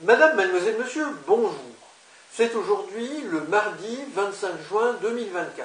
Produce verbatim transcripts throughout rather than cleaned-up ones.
Madame, mademoiselle, monsieur, bonjour. C'est aujourd'hui le mardi vingt-cinq juin deux mille vingt-quatre.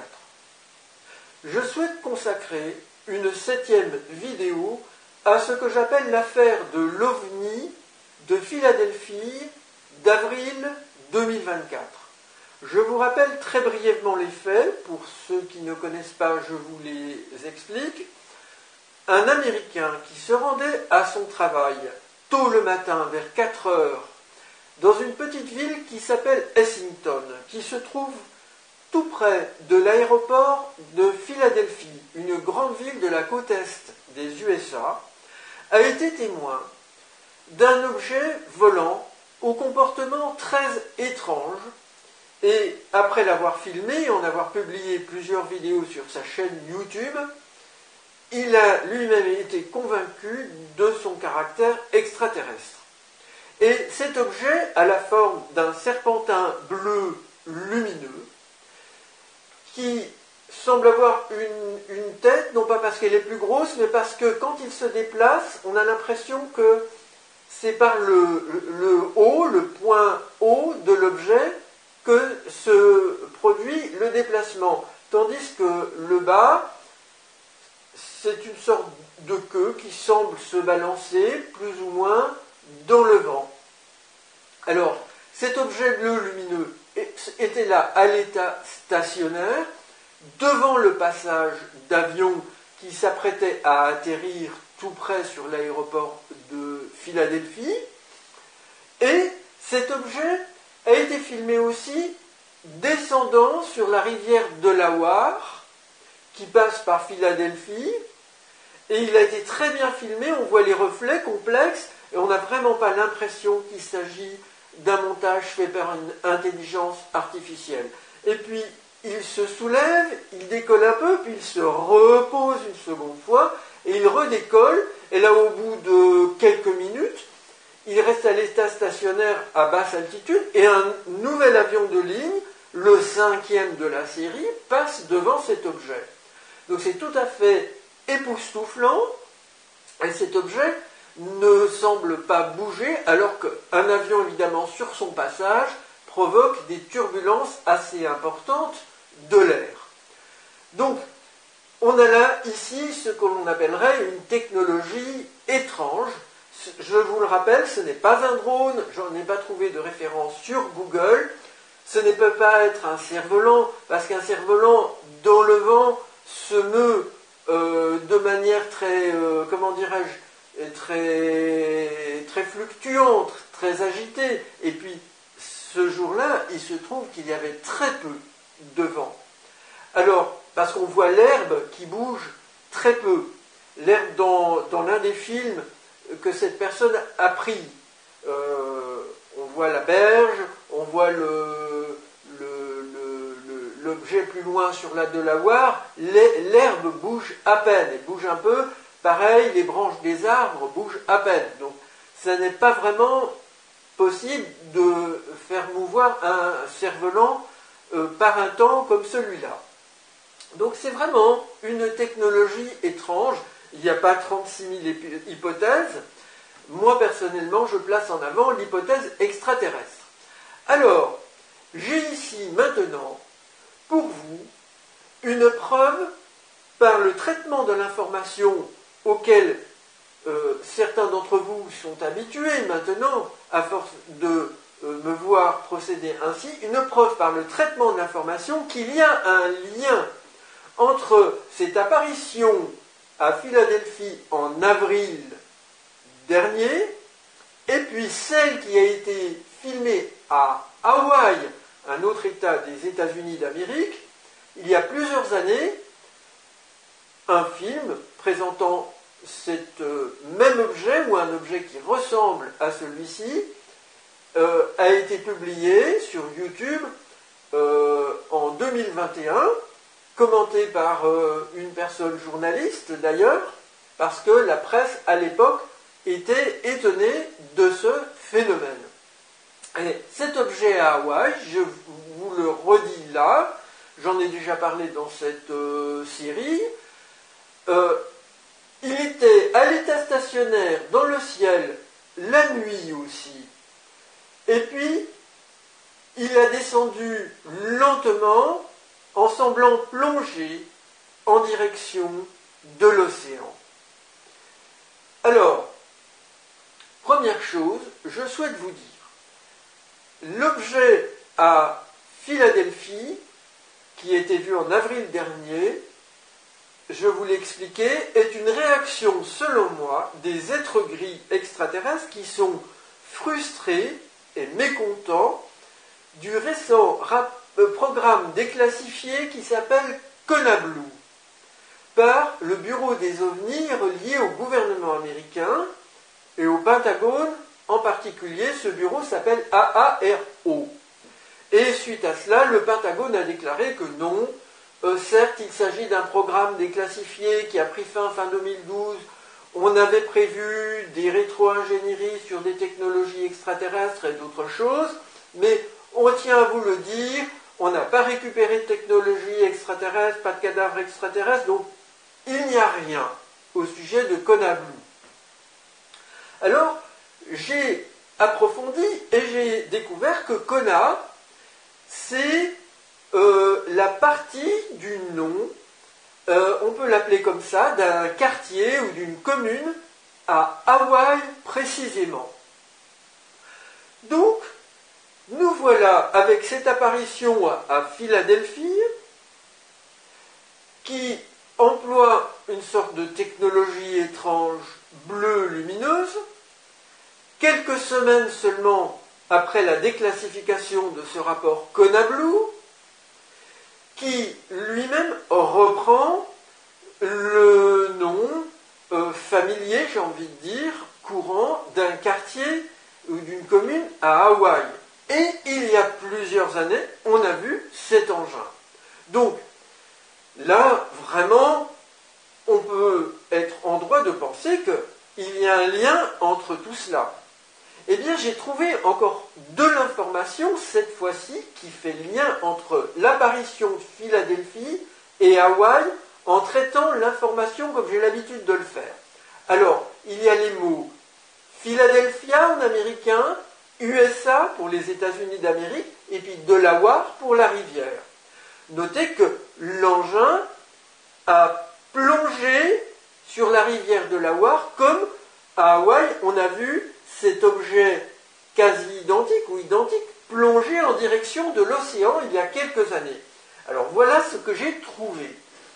Je souhaite consacrer une septième vidéo à ce que j'appelle l'affaire de l'OVNI de Philadelphie d'avril deux mille vingt-quatre. Je vous rappelle très brièvement les faits. Pour ceux qui ne connaissent pas, je vous les explique. Un Américain qui se rendait à son travail tôt le matin, vers quatre heures, dans une petite ville qui s'appelle Essington, qui se trouve tout près de l'aéroport de Philadelphie, une grande ville de la côte est des U S A, a été témoin d'un objet volant au comportement très étrange, et après l'avoir filmé et en avoir publié plusieurs vidéos sur sa chaîne YouTube, il a lui-même été convaincu de son caractère extraterrestre. Et cet objet a la forme d'un serpentin bleu lumineux qui semble avoir une, une tête, non pas parce qu'elle est plus grosse, mais parce que quand il se déplace, on a l'impression que c'est par le, le haut, le point haut de l'objet que se produit le déplacement. Tandis que le bas, c'est une sorte de queue qui semble se balancer plus ou moins dans le vent. Alors, cet objet bleu lumineux était là à l'état stationnaire, devant le passage d'avions qui s'apprêtait à atterrir tout près sur l'aéroport de Philadelphie. Et cet objet a été filmé aussi descendant sur la rivière Delaware, qui passe par Philadelphie, et il a été très bien filmé, on voit les reflets complexes, et on n'a vraiment pas l'impression qu'il s'agit d'un montage fait par une intelligence artificielle. Et puis, il se soulève, il décolle un peu, puis il se repose une seconde fois, et il redécolle, et là, au bout de quelques minutes, il reste à l'état stationnaire à basse altitude, et un nouvel avion de ligne, le cinquième de la série, passe devant cet objet. Donc c'est tout à fait époustouflant, et cet objet ne semble pas bouger, alors qu'un avion, évidemment, sur son passage, provoque des turbulences assez importantes de l'air. Donc, on a là, ici, ce que l'on appellerait une technologie étrange. Je vous le rappelle, ce n'est pas un drone, j'en ai pas trouvé de référence sur Google, ce ne peut pas être un cerf-volant, parce qu'un cerf-volant, dans le vent, se meut euh, de manière très, euh, comment dirais-je, très, très fluctuante, très agitée. Et puis, ce jour-là, il se trouve qu'il y avait très peu de vent. Alors, parce qu'on voit l'herbe qui bouge très peu. L'herbe dans, dans l'un des films que cette personne a pris. Euh, on voit la berge, on voit le, le, le, le, l'objet plus loin sur la Delaware, l'herbe bouge à peine, elle bouge un peu, pareil, les branches des arbres bougent à peine. Donc, ça n'est pas vraiment possible de faire mouvoir un cerf-volant euh, par un temps comme celui-là. Donc, c'est vraiment une technologie étrange. Il n'y a pas trente-six mille hypothèses. Moi, personnellement, je place en avant l'hypothèse extraterrestre. Alors, j'ai ici maintenant, pour vous, une preuve par le traitement de l'information auquel euh, certains d'entre vous sont habitués maintenant, à force de euh, me voir procéder ainsi, une preuve par le traitement de l'information qu'il y a un lien entre cette apparition à Philadelphie en avril dernier, et puis celle qui a été filmée à Hawaï, un autre État des États-Unis d'Amérique, il y a plusieurs années, un film présentant cet euh, même objet, ou un objet qui ressemble à celui-ci, euh, a été publié sur YouTube euh, en deux mille vingt et un, commenté par euh, une personne journaliste d'ailleurs, parce que la presse à l'époque était étonnée de ce phénomène. Et cet objet à Hawaï, je vous le redis là, j'en ai déjà parlé dans cette euh, série, euh, il était à l'état stationnaire dans le ciel la nuit aussi, Et puis, il a descendu lentement en semblant plonger en direction de l'océan. Alors, première chose, je souhaite vous dire, l'objet à Philadelphie, qui a été vu en avril dernier, je vous l'ai expliqué, est une réaction, selon moi, des êtres gris extraterrestres qui sont frustrés et mécontents du récent programme déclassifié qui s'appelle CONABLU, par le Bureau des ovnis relié au gouvernement américain et au Pentagone en particulier. Ce bureau s'appelle A A R O. Et suite à cela, le Pentagone a déclaré que non, euh, certes il s'agit d'un programme déclassifié qui a pris fin fin deux mille douze, on avait prévu des rétro-ingénieries sur des technologies extraterrestres et d'autres choses, mais on tient à vous le dire, on n'a pas récupéré de technologie extraterrestre, pas de cadavres extraterrestres, donc il n'y a rien au sujet de CONABLU. Alors, j'ai approfondi et j'ai découvert que CONA, c'est euh, la partie du nom, euh, on peut l'appeler comme ça, d'un quartier ou d'une commune à Hawaï précisément. Donc, nous voilà avec cette apparition à Philadelphie qui emploie une sorte de technologie étrange bleue lumineuse. Quelques semaines seulement après la déclassification de ce rapport CONABLU, qui lui-même reprend le nom euh, familier, j'ai envie de dire, courant d'un quartier ou d'une commune à Hawaï. Et il y a plusieurs années, on a vu cet engin. Donc, là, vraiment, on peut être en droit de penser qu'il y a un lien entre tout cela. Eh bien, j'ai trouvé encore de l'information, cette fois-ci, qui fait lien entre l'apparition de Philadelphie et Hawaï, en traitant l'information comme j'ai l'habitude de le faire. Alors, il y a les mots Philadelphia en américain, U S A pour les États-Unis d'Amérique, et puis Delaware pour la rivière. Notez que l'engin a plongé sur la rivière Delaware, comme à Hawaï, on a vu cet objet quasi identique ou identique plonger en direction de l'océan il y a quelques années. Alors voilà ce que j'ai trouvé.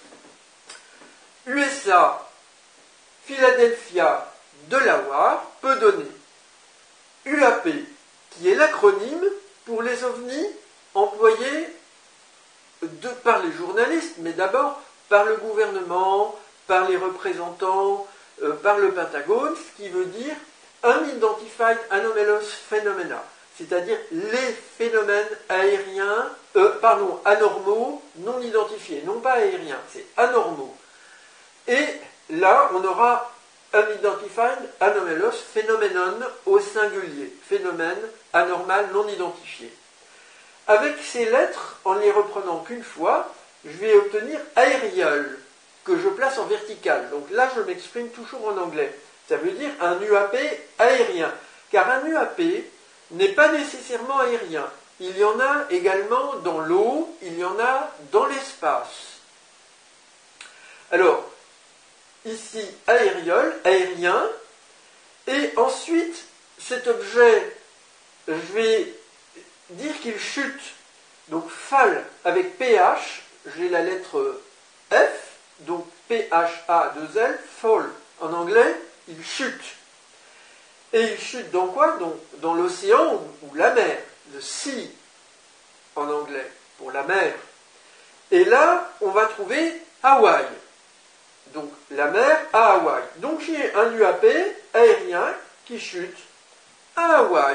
U S A, Philadelphia, Delaware peut donner U A P, qui est l'acronyme pour les ovnis employés de, par les journalistes, mais d'abord par le gouvernement, par les représentants, euh, par le Pentagone, ce qui veut dire Unidentified Anomalous Phenomena, c'est-à-dire les phénomènes aériens, euh, pardon, anormaux, non identifiés, non pas aériens, c'est anormaux. Et là, on aura Unidentified Anomalous Phenomenon au singulier, phénomène anormal non identifié. Avec ces lettres, en les reprenant qu'une fois, je vais obtenir aérial, que je place en vertical. Donc là, je m'exprime toujours en anglais. Ça veut dire un U A P aérien. Car un U A P n'est pas nécessairement aérien. Il y en a également dans l'eau, il y en a dans l'espace. Alors, ici, aériole, aérien. Et ensuite, cet objet, je vais dire qu'il chute. Donc, fall avec P H, j'ai la lettre F, donc P H A deux L, fall en anglais. Il chute. Et il chute dans quoi? Dans, dans l'océan ou, ou la mer. The sea, en anglais, pour la mer. Et là, on va trouver Hawaï. Donc, la mer à Hawaï. Donc, j'ai un U A P aérien qui chute à Hawaï.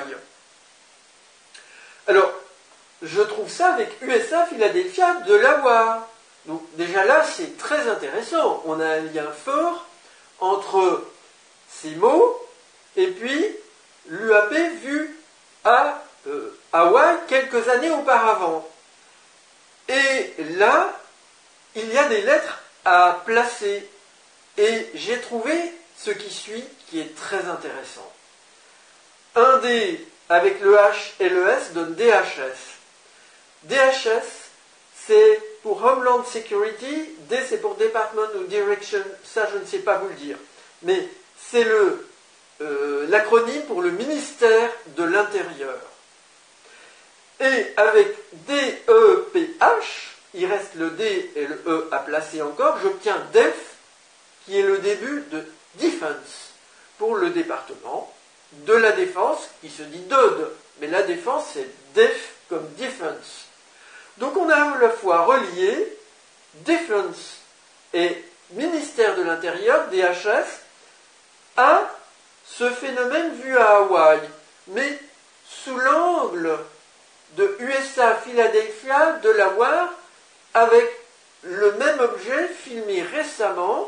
Alors, je trouve ça avec U S A, Philadelphia, Delaware. Donc, déjà là, c'est très intéressant. On a un lien fort entre ces mots, et puis l'U A P vu à euh, Hawaï quelques années auparavant. Et là, il y a des lettres à placer. Et j'ai trouvé ce qui suit qui est très intéressant. Un des avec le H et le S donne D H S. D H S, c'est pour Homeland Security, D c'est pour Department ou Direction, ça je ne sais pas vous le dire. Mais c'est le, euh, l'acronyme pour le ministère de l'Intérieur. Et avec D E P H, il reste le D et le E à placer encore, j'obtiens D E F, qui est le début de Defense, pour le département de la défense, qui se dit D E D, mais la défense c'est D E F comme Defense. Donc on a à la fois relié Defense et ministère de l'Intérieur, D H S, à ce phénomène vu à Hawaï, mais sous l'angle de U S A Philadelphia, Delaware, avec le même objet filmé récemment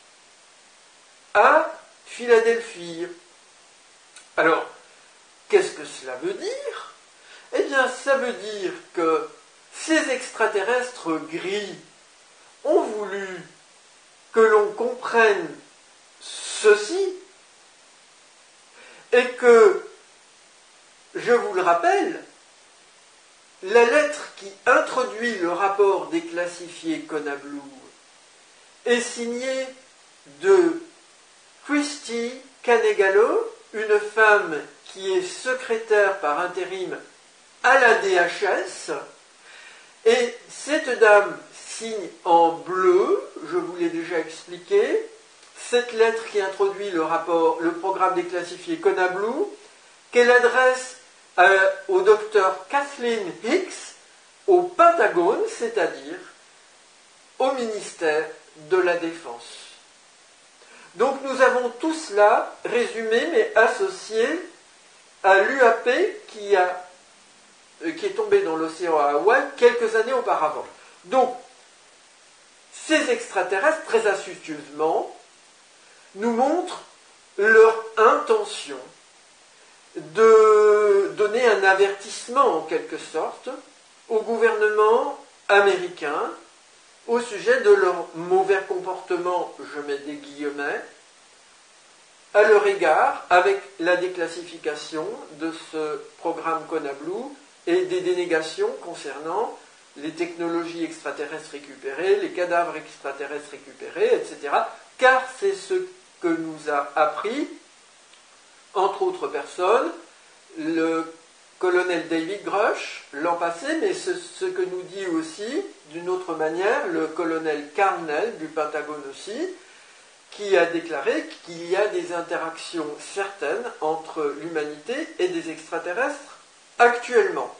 à Philadelphie. Alors, qu'est-ce que cela veut dire? Eh bien, ça veut dire que ces extraterrestres gris ont voulu que l'on comprenne ceci, et que, je vous le rappelle, la lettre qui introduit le rapport déclassifié Kona-Blue est signée de Christy Canegalo, une femme qui est secrétaire par intérim à la D H S, et cette dame signe en bleu, je vous l'ai déjà expliqué, cette lettre qui introduit le rapport, le programme déclassifié Kona-Blue, qu'elle adresse euh, au docteur Kathleen Hicks, au Pentagone, c'est-à-dire au ministère de la Défense. Donc nous avons tout cela résumé, mais associé à l'U A P qui, a, euh, qui est tombé dans l'océan à Hawaï quelques années auparavant. Donc, ces extraterrestres, très astucieusement, nous montrent leur intention de donner un avertissement, en quelque sorte, au gouvernement américain au sujet de leur mauvais comportement, je mets des guillemets, à leur égard avec la déclassification de ce programme Kona-Blue et des dénégations concernant les technologies extraterrestres récupérées, les cadavres extraterrestres récupérés, et cetera. Car c'est ce que nous a appris, entre autres personnes, le colonel David Grush l'an passé, mais ce, ce que nous dit aussi, d'une autre manière, le colonel Carnell du Pentagone aussi, qui a déclaré qu'il y a des interactions certaines entre l'humanité et des extraterrestres actuellement.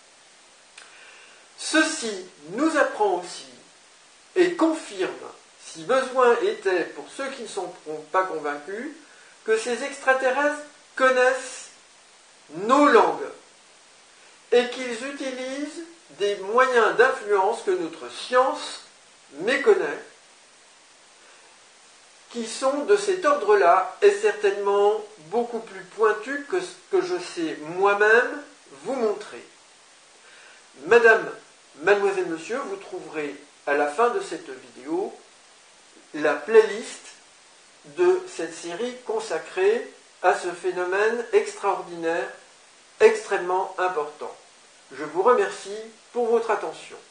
Ceci nous apprend aussi et confirme, si besoin était pour ceux qui ne sont pas convaincus, que ces extraterrestres connaissent nos langues et qu'ils utilisent des moyens d'influence que notre science méconnaît, qui sont de cet ordre-là et certainement beaucoup plus pointus que ce que je sais moi-même vous montrer. Madame, mademoiselle, monsieur, vous trouverez à la fin de cette vidéo la playlist de cette série consacrée à ce phénomène extraordinaire, extrêmement important. Je vous remercie pour votre attention.